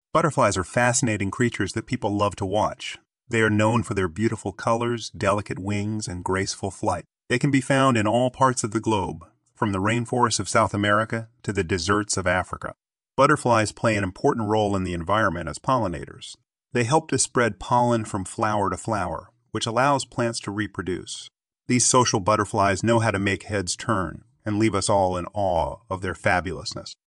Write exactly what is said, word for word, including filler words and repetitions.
Butterflies are fascinating creatures that people love to watch. They are known for their beautiful colors, delicate wings, and graceful flight. They can be found in all parts of the globe, from the rainforests of South America to the deserts of Africa. Butterflies play an important role in the environment as pollinators. They help to spread pollen from flower to flower, which allows plants to reproduce. These social butterflies know how to make heads turn and leave us all in awe of their fabulousness.